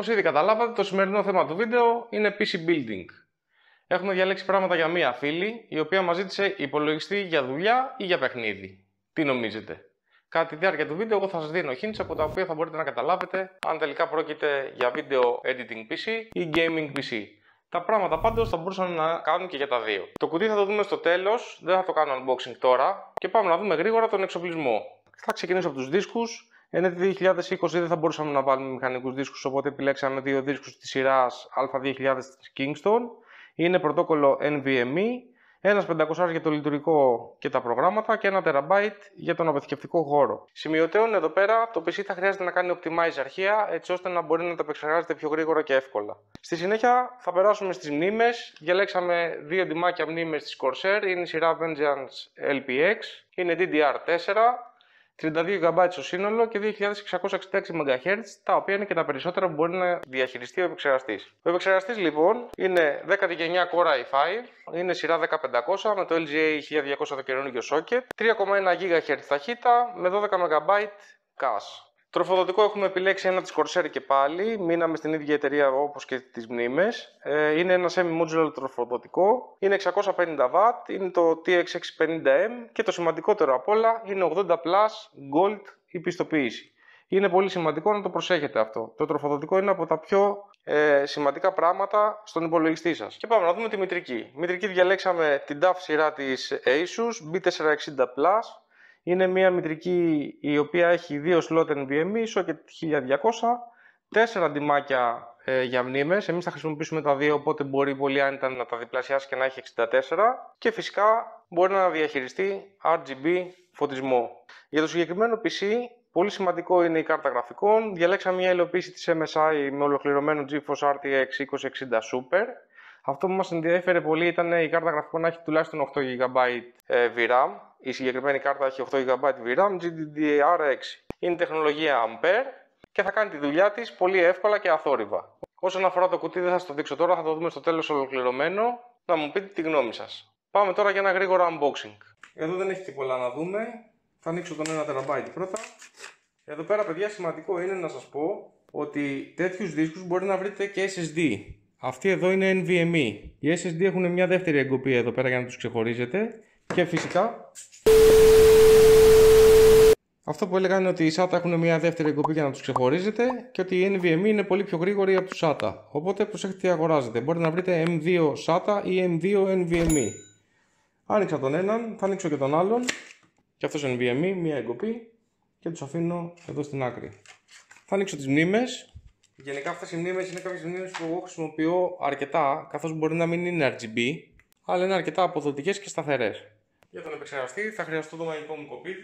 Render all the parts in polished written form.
όπως ήδη καταλάβατε, το σημερινό θέμα του βίντεο είναι PC Building. Έχουμε διαλέξει πράγματα για μία φίλη, η οποία μας ζήτησε υπολογιστή για δουλειά ή για παιχνίδι. Τι νομίζετε? Κατά τη διάρκεια του βίντεο, εγώ θα σας δίνω hints από τα οποία θα μπορείτε να καταλάβετε αν τελικά πρόκειται για video editing PC ή gaming PC. Τα πράγματα πάντως θα μπορούσαν να κάνουν και για τα δύο. Το κουτί θα το δούμε στο τέλος, δεν θα το κάνω unboxing τώρα και πάμε να δούμε γρήγορα τον εξοπλισμό. Θα ξεκινήσω από τους δίσκους. Εν έτη 2020 δεν θα μπορούσαμε να βάλουμε μηχανικούς δίσκους, οπότε επιλέξαμε δύο δίσκους της σειράς Α2000 της Kingston. Είναι πρωτόκολλο NVMe, ένας 500 για το λειτουργικό και τα προγράμματα και 1 TB για τον αποθηκευτικό χώρο. Σημειωτέων εδώ πέρα το PC θα χρειάζεται να κάνει optimize αρχεία έτσι ώστε να μπορεί να τα επεξεργάζεται πιο γρήγορα και εύκολα. Στη συνέχεια θα περάσουμε στις μνήμες. Διαλέξαμε δύο ντυμάκια μνήμες της Corsair, είναι η σειρά Vengeance LPX, είναι DDR4. 32 GB στο σύνολο και 2666 MHz, τα οποία είναι και τα περισσότερα που μπορεί να διαχειριστεί ο επεξεργαστής. Ο επεξεργαστής λοιπόν είναι 10η γενιά Core i5, είναι σειρά 10500 με το LGA 1200 το καινούργιο socket, 3,1 GHz ταχύτητα με 12 MB cache. Τροφοδοτικό έχουμε επιλέξει ένα της Corsair και πάλι, μείναμε στην ίδια εταιρεία όπως και τις μνήμες. Είναι ένα semi-modular τροφοδοτικό, είναι 650W, είναι το TX650M και το σημαντικότερο απ' όλα είναι 80 Gold η πιστοποίηση. Είναι πολύ σημαντικό να το προσέχετε αυτό. Το τροφοδοτικό είναι από τα πιο σημαντικά πράγματα στον υπολογιστή σας. Και πάμε να δούμε τη μητρική. Μητρική διαλέξαμε την DAF σειρά της Asus B460 Plus. Είναι μια μητρική η οποία έχει δύο slot NVMe, socket 1200, 4 ντυμάκια για μνήμες. Εμείς θα χρησιμοποιήσουμε τα δύο, οπότε μπορεί πολύ άνετα να τα διπλασιάσει και να έχει 64. Και φυσικά μπορεί να διαχειριστεί RGB φωτισμό. Για το συγκεκριμένο PC, πολύ σημαντικό είναι η κάρτα γραφικών. Διαλέξαμε μια υλοποίηση της MSI με ολοκληρωμένο GeForce RTX 2060 Super. Αυτό που μας ενδιαφέρε πολύ ήταν η κάρτα γραφικών να έχει τουλάχιστον 8 GB VRAM. Η συγκεκριμένη κάρτα έχει 8 GB VRAM GDDR6. Είναι τεχνολογία Ampere και θα κάνει τη δουλειά της πολύ εύκολα και αθόρυβα. Όσον αφορά το κουτί δεν θα σας το δείξω τώρα, θα το δούμε στο τέλος ολοκληρωμένο. Να μου πείτε τη γνώμη σας. Πάμε τώρα για ένα γρήγορο unboxing. Εδώ δεν έχει και πολλά να δούμε. Θα ανοίξω τον 1 TB πρώτα. Εδώ πέρα παιδιά σημαντικό είναι να σας πω ότι τέτοιους δίσκους μπορεί να βρείτε και SSD. Αυτοί εδώ είναι NVMe. Οι SSD έχουν μια δεύτερη εγκοπή εδώ πέρα για να τους ξεχωρίζετε. Και φυσικά αυτό που έλεγα είναι ότι οι SATA έχουν μια δεύτερη εγκοπή για να τους ξεχωρίζετε και ότι η NVMe είναι πολύ πιο γρήγορη από τους SATA. Οπότε προσέχετε τι αγοράζετε. Μπορείτε να βρείτε M2 SATA ή M2 NVMe. Άνοιξα τον έναν, θα ανοίξω και τον άλλον. Και αυτός NVMe, μια εγκοπή και τους αφήνω εδώ στην άκρη. Θα ανοίξω τις μνήμες. Γενικά αυτές οι μνήμες είναι κάποιες μνήμες που εγώ χρησιμοποιώ αρκετά, καθώς μπορεί να μην είναι RGB, αλλά είναι αρκετά αποδοτικές και σταθερές. Για τον επεξεργαστή θα χρειαστώ το μαγικό μου κοπίδι.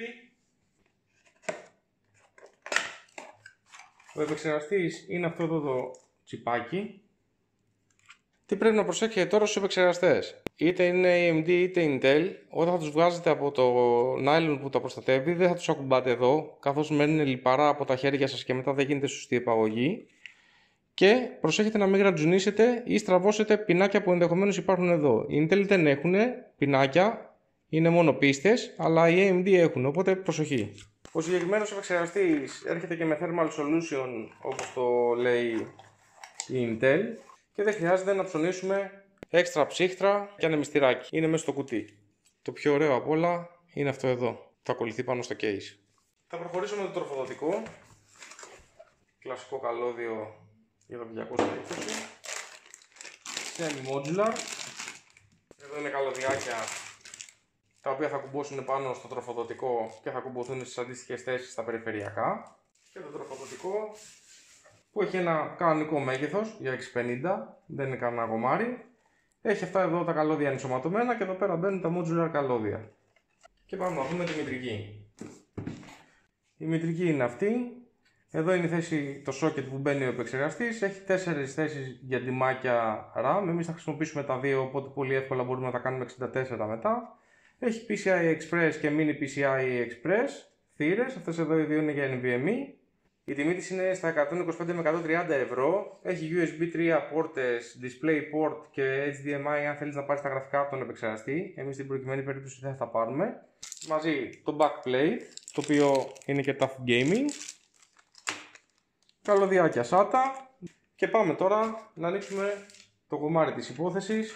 Ο επεξεργαστής είναι αυτό εδώ το τσιπάκι. Τι πρέπει να προσέξετε τώρα στους επεξεργαστές? Είτε είναι AMD είτε Intel, όταν θα τους βγάζετε από το nylon που τα προστατεύει, δεν θα τους ακουμπάτε εδώ, καθώς μένουν λιπαρά από τα χέρια σας και μετά δεν γίνεται σωστή επαγωγή. Και προσέχετε να μην γρατζουνίσετε ή στραβώσετε πινάκια που ενδεχομένως υπάρχουν εδώ. Οι Intel δεν έχουν πινάκια, είναι μόνο πίστες, αλλά οι AMD έχουν, οπότε προσοχή. Ο συγκεκριμένος επεξεργαστής έρχεται και με thermal solution, όπως το λέει η Intel, και δεν χρειάζεται να ψωνίσουμε έξτρα ψύχτρα και ανεμιστηράκι. Είναι μέσα στο κουτί. Το πιο ωραίο απ' όλα είναι αυτό εδώ. Θα κολληθεί πάνω στο case. Θα προχωρήσω με το τροφοδοτικό. Κλασικό καλώδιο για το 220. Semi-modular. Εδώ είναι καλωδιάκια τα οποία θα κουμπώσουν πάνω στο τροφοδοτικό και θα κουμπωθούν στις αντίστοιχες θέσεις στα περιφερειακά. Και το τροφοδοτικό που έχει ένα κανονικό μέγεθος για 650, δεν είναι κανένα γομάρι. Έχει αυτά εδώ τα καλώδια ενσωματωμένα και εδώ πέρα μπαίνουν τα modular καλώδια. Και πάμε να δούμε τη μητρική. Η μητρική είναι αυτή. Εδώ είναι η θέση, το socket που μπαίνει ο επεξεργαστής. Έχει 4 θέσεις για ντυμάκια RAM. Εμείς θα χρησιμοποιήσουμε τα δύο, οπότε πολύ εύκολα μπορούμε να τα κάνουμε 64 μετά. Έχει PCI Express και Mini PCI Express θύρες. Αυτές εδώ οι δύο είναι για NVMe. Η τιμή της είναι στα 125 με 130 ευρώ. Έχει USB 3 πόρτες, display port και HDMI αν θέλεις να πάρεις τα γραφικά από τον επεξεργαστή. Εμείς στην προκειμένη περίπτωση δεν θα τα πάρουμε. Μαζί το backplate, το οποίο είναι και tough gaming. Καλωδιάκια SATA. Και πάμε τώρα να ανοίξουμε το γομάρι της υπόθεσης.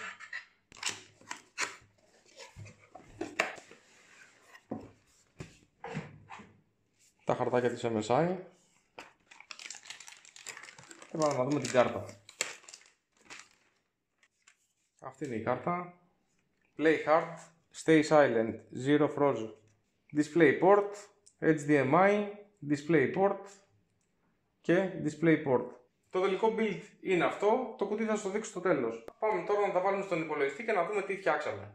Τα χαρτάκια της MSI. Και πάμε να δούμε την κάρτα. Αυτή είναι η κάρτα. Play hard, stay silent, zero frozen. Display port, HDMI, display port και display port. Το τελικό build είναι αυτό, το κουτί θα σας το δείξω στο τέλος. Πάμε τώρα να τα βάλουμε στον υπολογιστή και να δούμε τι φτιάξαμε.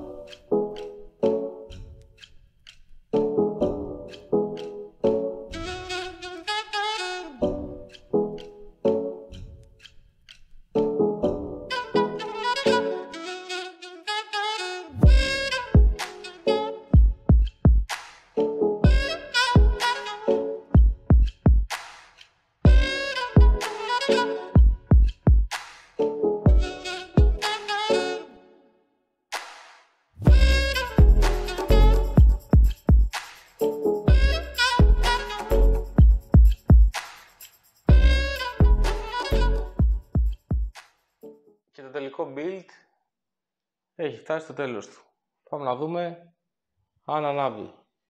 Και το τελικό build έχει φτάσει στο τέλος του. Πάμε να δούμε αν ανάβει.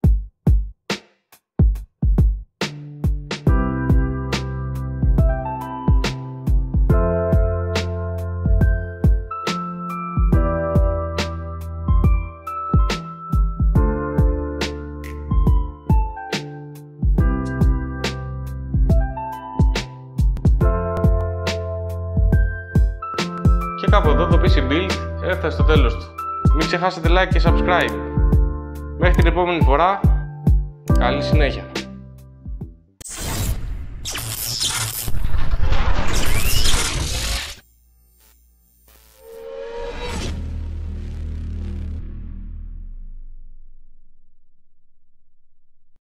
Και κάπου εδώ το PC Build έφτασε στο τέλος του. Μην ξεχάσετε like και subscribe. Μέχρι την επόμενη φορά, καλή συνέχεια.